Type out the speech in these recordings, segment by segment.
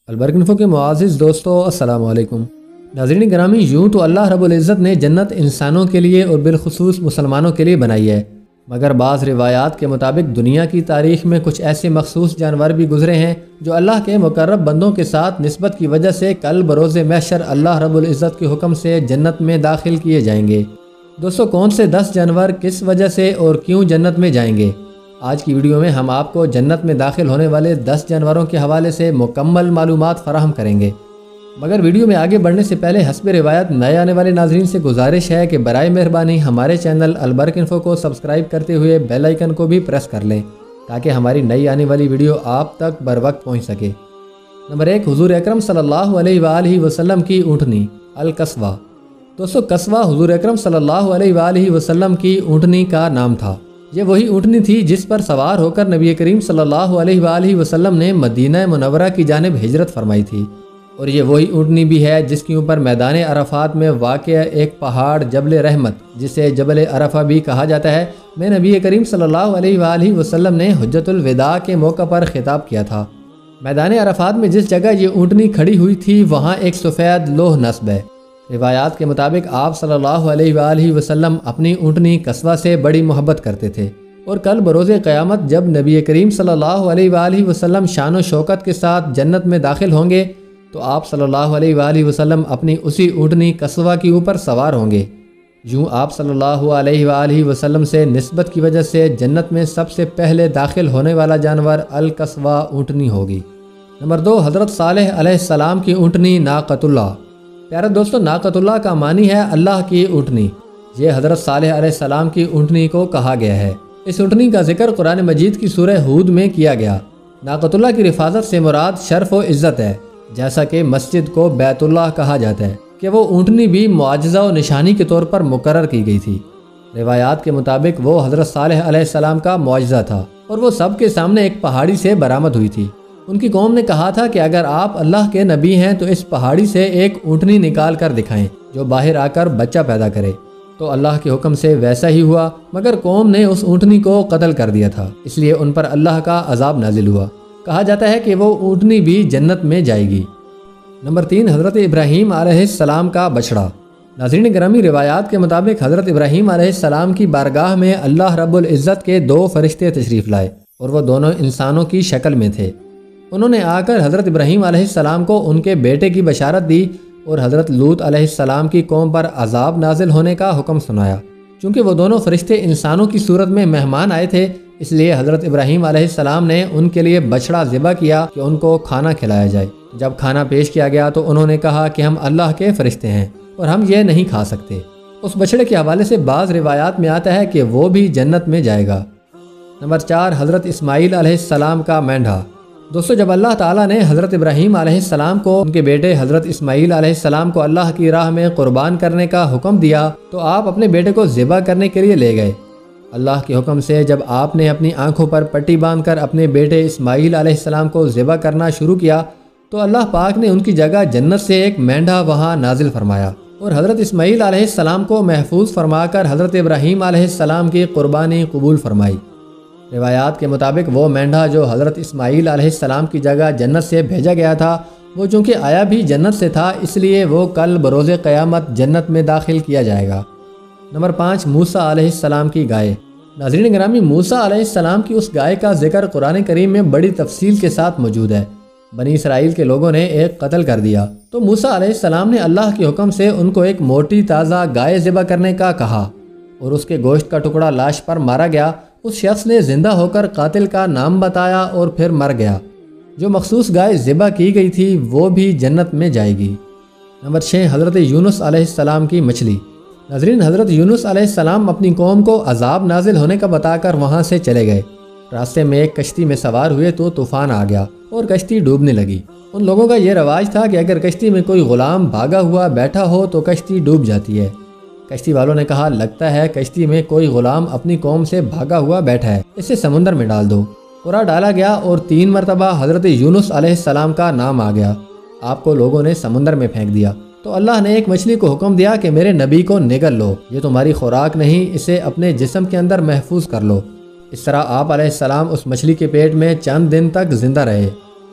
البرک info کے معزز دوستو السلام علیکم۔ ناظرین گرامی، یوں تو اللہ رب العزت نے جنت انسانوں کے لیے اور بالخصوص مسلمانوں کے لیے بنائی ہے، مگر بعض روایات کے مطابق دنیا کی تاریخ میں کچھ ایسے مخصوص جانور بھی گزرے ہیں جو اللہ کے مقرب بندوں کے ساتھ نسبت کی وجہ سے کل بروز محشر اللہ رب العزت کے حکم سے جنت میں داخل کیے جائیں گے۔ دوستو، کون سے 10 جانور کس وجہ سے اور کیوں جنت میں جائیں گے؟ آج کی ویڈیو میں ہم آپ کو جنت میں داخل ہونے والے 10 جانوروں کے حوالے سے مکمل معلومات فراہم کریں گے۔ مگر ویڈیو میں آگے بڑھنے سے پہلے حسب روایت نئے آنے والے ناظرین سے گزارش ہے کہ برائے مہربانی ہمارے چینل البرک انفو کو سبسکرائب کرتے ہوئے بیل آئیکن کو بھی پریس کر لیں تاکہ ہماری نئی آنے والی ویڈیو آپ تک بر وقت پہنچ سکے۔ نمبر 1، حضور اکرم صلی اللہ علیہ وآلہ وسلم کی اونٹنی القصوہ۔ دوستو، قصوہ حضور اکرم صلی اللہ علیہ وآلہ وسلم کی اونٹنی کا نام تھا۔ یہ وہی اونٹنی تھی جس پر سوار ہو کر نبی کریم صلی اللہ علیہ وآلہ وسلم نے مدینہ منورہ کی جانب ہجرت فرمائی تھی، اور یہ وہی اونٹنی بھی ہے جس کے اوپر میدان عرفات میں واقع ایک پہاڑ جبل رحمت، جسے جبل عرفہ بھی کہا جاتا ہے، میں نبی کریم صلی اللہ علیہ وآلہ وسلم نے حجۃ الوداع کے موقع پر خطاب کیا تھا۔ میدان عرفات میں جس جگہ یہ اونٹنی کھڑی ہوئی تھی وہاں ایک سفید لوح نصب ہے۔ روایات کے مطابق آپ صلی اللہ علیہ وآلہ وسلم اپنی اونٹنی قصوہ سے بڑی محبت کرتے تھے، اور کل بروز قیامت جب نبی کریم صلی اللہ علیہ وآلہ وسلم شان و شوکت کے ساتھ جنت میں داخل ہوں گے تو آپ صلی اللہ علیہ وآلہ وسلم اپنی اسی اونٹنی قصوہ کے اوپر سوار ہوں گے۔ یوں آپ صلی اللہ علیہ وآلہ وسلم سے نسبت کی وجہ سے جنت میں سب سے پہلے داخل ہونے والا جانور القصوہ اونٹنی ہوگی۔ نمبر 2، حضرت صالح علیہ السلام کی اونٹنی ناقۃ اللہ۔ پیارے دوستو، ناقۃ اللہ کا معنی ہے اللہ کی اونٹنی۔ یہ حضرت صالح علیہ السلام کی اونٹنی کو کہا گیا ہے۔ اس اونٹنی کا ذکر قرآن مجید کی سورہ ہود میں کیا گیا۔ ناقۃ اللہ کی حفاظت سے مراد شرف و عزت ہے، جیسا کہ مسجد کو بیت اللہ کہا جاتا ہے کہ وہ اونٹنی بھی معجزہ و نشانی کے طور پر مقرر کی گئی تھی۔ روایات کے مطابق وہ حضرت صالح علیہ السلام کا معجزہ تھا، اور وہ سب کے سامنے ایک پہاڑی سے برآمد ہوئی تھی۔ ان کی قوم نے کہا تھا کہ اگر آپ اللہ کے نبی ہیں تو اس پہاڑی سے ایک اونٹنی نکال کر دکھائیں جو باہر آ کر بچہ پیدا کرے۔ تو اللہ کے حکم سے ویسا ہی ہوا، مگر قوم نے اس اونٹنی کو قتل کر دیا تھا، اس لیے ان پر اللہ کا عذاب نازل ہوا۔ کہا جاتا ہے کہ وہ اونٹنی بھی جنت میں جائے گی۔ نمبر 3، حضرت ابراہیم علیہ السلام کا بچڑا۔ ناظرین گرامی، روایات کے مطابق حضرت ابراہیم علیہ السلام کی بارگاہ میں اللہ رب العزت کے 2 فرشتے تشریف لائے، اور وہ دونوں انسانوں کی شکل میں تھے۔ انہوں نے آ کر حضرت ابراہیم علیہ السلام کو ان کے بیٹے کی بشارت دی اور حضرت لوط علیہ السلام کی قوم پر عذاب نازل ہونے کا حکم سنایا۔ چونکہ وہ دونوں فرشتے انسانوں کی صورت میں مہمان آئے تھے، اس لیے حضرت ابراہیم علیہ السلام نے ان کے لیے بچڑا ذبح کیا کہ ان کو کھانا کھلایا جائے۔ جب کھانا پیش کیا گیا تو انہوں نے کہا کہ ہم اللہ کے فرشتے ہیں اور ہم یہ نہیں کھا سکتے۔ اس بچڑے کے حوالے سے بعض روایات میں آتا ہے کہ وہ بھی جنت میں جائے گا۔ نمبر 4، حضرت اسماعیل علیہ السلام کا مینڈھا۔ دوستو، جب اللہ تعالیٰ نے حضرت ابراہیم علیہ السلام کو ان کے بیٹے حضرت اسماعیل علیہ السلام کو اللہ کی راہ میں قربان کرنے کا حکم دیا تو آپ اپنے بیٹے کو ذبح کرنے کے لیے لے گئے۔ اللہ کے حکم سے جب آپ نے اپنی آنکھوں پر پٹی باندھ کر اپنے بیٹے اسماعیل علیہ السلام کو ذبح کرنا شروع کیا تو اللہ پاک نے ان کی جگہ جنت سے ایک مینڈھا وہاں نازل فرمایا، اور حضرت اسماعیل علیہ السلام کو محفوظ فرما کر حضرت ابراہیم علیہ السلام کی قربانی قبول فرمائی۔ روایات کے مطابق وہ مینڈھا جو حضرت اسماعیل علیہ السلام کی جگہ جنت سے بھیجا گیا تھا، وہ چونکہ آیا بھی جنت سے تھا، اس لیے وہ کل بروز قیامت جنت میں داخل کیا جائے گا۔ نمبر 5، موسیٰ علیہ السلام کی گائے۔ ناظرین گرامی، موسیٰ علیہ السلام کی اس گائے کا ذکر قرآن کریم میں بڑی تفصیل کے ساتھ موجود ہے۔ بنی اسرائیل کے لوگوں نے ایک قتل کر دیا تو موسیٰ علیہ السلام نے اللہ کے حکم سے ان کو ایک موٹی تازہ گائے ذبح کرنے کا کہا، اور اس کے گوشت کا ٹکڑا لاش پر مارا گیا۔ اس شخص نے زندہ ہو کر قاتل کا نام بتایا اور پھر مر گیا۔ جو مخصوص گائے ذبح کی گئی تھی وہ بھی جنت میں جائے گی۔ نمبر 6، حضرت یونس علیہ السلام کی مچھلی۔ ناظرین، حضرت یونس علیہ السلام اپنی قوم کو عذاب نازل ہونے کا بتا کر وہاں سے چلے گئے۔ راستے میں ایک کشتی میں سوار ہوئے تو طوفان آ گیا اور کشتی ڈوبنے لگی۔ ان لوگوں کا یہ رواج تھا کہ اگر کشتی میں کوئی غلام بھاگا ہوا بیٹھا ہو تو کشتی ڈوب جاتی ہے۔ کشتی والوں نے کہا، لگتا ہے کشتی میں کوئی غلام اپنی قوم سے بھاگا ہوا بیٹھا ہے، اسے سمندر میں ڈال دو۔ قرا ڈالا گیا اور 3 مرتبہ حضرت یونس علیہ السلام کا نام آ گیا۔ آپ کو لوگوں نے سمندر میں پھینک دیا تو اللہ نے ایک مچھلی کو حکم دیا کہ میرے نبی کو نگل لو، یہ تمہاری خوراک نہیں، اسے اپنے جسم کے اندر محفوظ کر لو۔ اس طرح آپ علیہ السلام اس مچھلی کے پیٹ میں چند دن تک زندہ رہے۔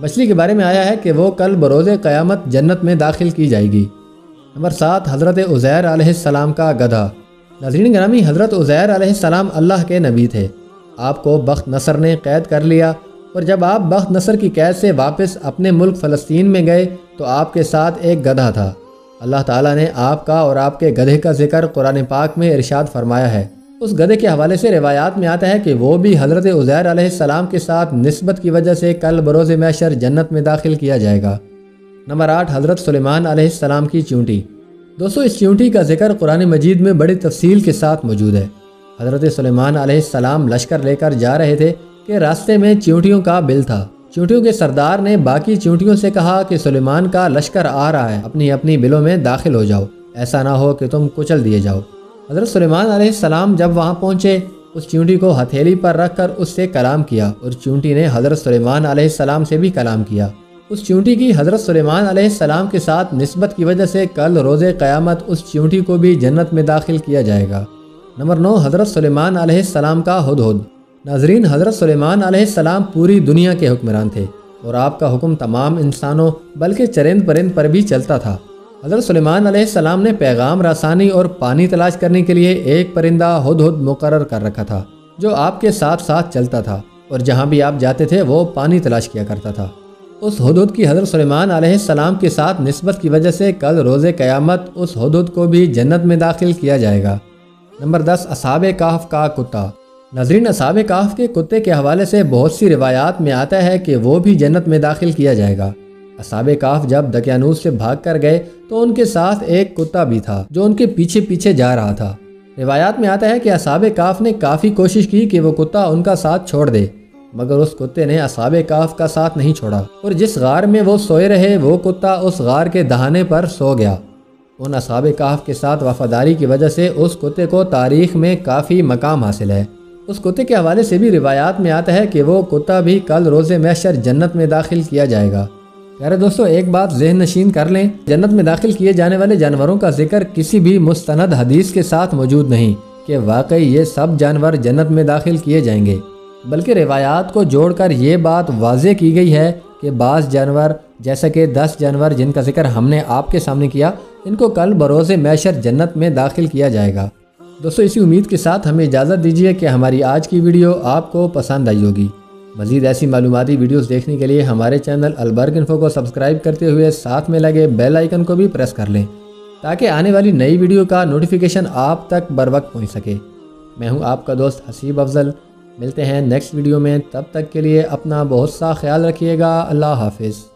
مچھلی کے بارے میں آیا ہے کہ وہ کل بروز قیامت جنت میں داخل کی جائے گی۔ نمبر 7، حضرت عزیر علیہ السلام کا گدھا۔ ناظرین گرامی، حضرت عزیر علیہ السلام اللہ کے نبی تھے۔ آپ کو بخت نصر نے قید کر لیا، اور جب آپ بخت نصر کی قید سے واپس اپنے ملک فلسطین میں گئے تو آپ کے ساتھ ایک گدھا تھا۔ اللہ تعالیٰ نے آپ کا اور آپ کے گدھے کا ذکر قرآن پاک میں ارشاد فرمایا ہے۔ اس گدھے کے حوالے سے روایات میں آتا ہے کہ وہ بھی حضرت عزیر علیہ السلام کے ساتھ نسبت کی وجہ سے کل بروز محشر جنت میں داخل کیا جائے گا۔ نمبر 8، حضرت سلیمان علیہ السلام کی چونٹی۔ دوستو، اس چونٹی کا ذکر قرآن مجید میں بڑی تفصیل کے ساتھ موجود ہے۔ حضرت سلیمان علیہ السلام لشکر لے کر جا رہے تھے کہ راستے میں چونٹیوں کا بل تھا۔ چونٹیوں کے سردار نے باقی چونٹیوں سے کہا کہ سلیمان کا لشکر آ رہا ہے، اپنی اپنی بلوں میں داخل ہو جاؤ، ایسا نہ ہو کہ تم کچل دیے جاؤ۔ حضرت سلیمان علیہ السلام جب وہاں پہنچے، اس چونٹی کو ہتھیلی پر رکھ کر اس سے کلام کیا، اور چونٹی نے حضرت سلیمان علیہ السلام سے بھی کلام کیا۔ اس چونٹی کی حضرت سلیمان علیہ السلام کے ساتھ نسبت کی وجہ سے کل روز قیامت اس چونٹی کو بھی جنت میں داخل کیا جائے گا۔ نمبر 9، حضرت سلیمان علیہ السلام کا ہدہد۔ ناظرین، حضرت سلیمان علیہ السلام پوری دنیا کے حکمران تھے، اور آپ کا حکم تمام انسانوں بلکہ چرند پرند پر بھی چلتا تھا۔ حضرت سلیمان علیہ السلام نے پیغام رسانی اور پانی تلاش کرنے کے لیے ایک پرندہ ہدہد مقرر کر رکھا تھا، جو آپ کے ساتھ ساتھ چلتا تھا، اور جہاں بھی آپ جاتے تھے وہ پانی تلاش کیا کرتا تھا۔ اس ہدہد کی حضرت سلیمان علیہ السلام کے ساتھ نسبت کی وجہ سے کل روز قیامت اس ہدہد کو بھی جنت میں داخل کیا جائے گا۔ نمبر 10، اصحاب کہف کا کتا۔ ناظرین، اصحاب کہف کے کتے کے حوالے سے بہت سی روایات میں آتا ہے کہ وہ بھی جنت میں داخل کیا جائے گا۔ اصحاب کہف جب دقیانوس سے بھاگ کر گئے تو ان کے ساتھ ایک کتا بھی تھا جو ان کے پیچھے پیچھے جا رہا تھا۔ روایات میں آتا ہے کہ اصحاب کہف نے کافی کوشش کی کہ وہ کتا ان کا ساتھ چھوڑ دے، مگر اس کتے نے اصحاب کہف کا ساتھ نہیں چھوڑا، اور جس غار میں وہ سوئے رہے وہ کتا اس غار کے دہانے پر سو گیا۔ ان اصحاب کہف کے ساتھ وفاداری کی وجہ سے اس کتے کو تاریخ میں کافی مقام حاصل ہے۔ اس کتے کے حوالے سے بھی روایات میں آتا ہے کہ وہ کتا بھی کل روز محشر جنت میں داخل کیا جائے گا۔ پیارے دوستو، ایک بات ذہن نشین کر لیں، جنت میں داخل کیے جانے والے جانوروں کا ذکر کسی بھی مستند حدیث کے ساتھ موجود نہیں کہ واقعی یہ سب جانور جنت میں داخل کیے جائیں گے، بلکہ روایات کو جوڑ کر یہ بات واضح کی گئی ہے کہ بعض جانور، جیسا کہ 10 جانور جن کا ذکر ہم نے آپ کے سامنے کیا، ان کو کل بروز محشر جنت میں داخل کیا جائے گا۔ دوستو، اسی امید کے ساتھ ہمیں اجازت دیجیے کہ ہماری آج کی ویڈیو آپ کو پسند آئی ہوگی۔ مزید ایسی معلوماتی ویڈیوز دیکھنے کے لیے ہمارے چینل البرق انفو کو سبسکرائب کرتے ہوئے ساتھ میں لگے بیل آئیکن کو بھی پریس کر لیں تاکہ آنے والی نئی ویڈیو کا نوٹیفیکیشن آپ تک بر وقت پہنچ سکے۔ میں ہوں آپ کا دوست حسیب افضل، ملتے ہیں نیکسٹ ویڈیو میں، تب تک کے لیے اپنا بہت سا خیال رکھیے گا۔ اللہ حافظ۔